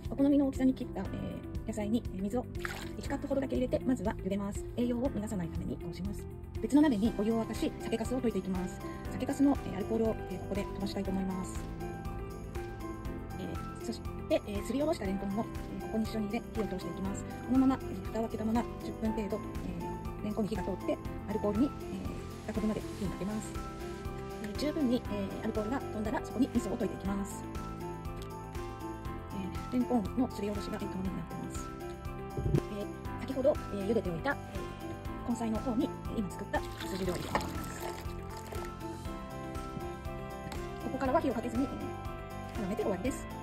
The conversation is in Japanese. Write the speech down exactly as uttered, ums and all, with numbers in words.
お好みの大きさに切った、えー、野菜に水をいちカップほどだけ入れて、まずは茹でます。栄養を逃さないために通します。別の鍋にお湯を沸かし、酒粕を溶いていきます。酒粕の、えー、アルコールを、えー、ここで飛ばしたいと思います。えー、そして、えー、すりおろしたレンコンも、えー、ここに一緒に入れ火を通していきます。このまま、えー、蓋を開けたままじゅっぷん程度、えー、レンコンに火が通ってアルコールに、えー、にこぶまで火にかけます。えー、十分に、えー、アルコールが飛んだらそこに味噌を溶いていきます。えー、レンコンのすりおろしがとろみになっています。えー、先ほど、えー、茹でておいた、えー、根菜の方に、えー、今作った筋料理を入れます。ここからは火をかけずに、えー、絡めて終わりです。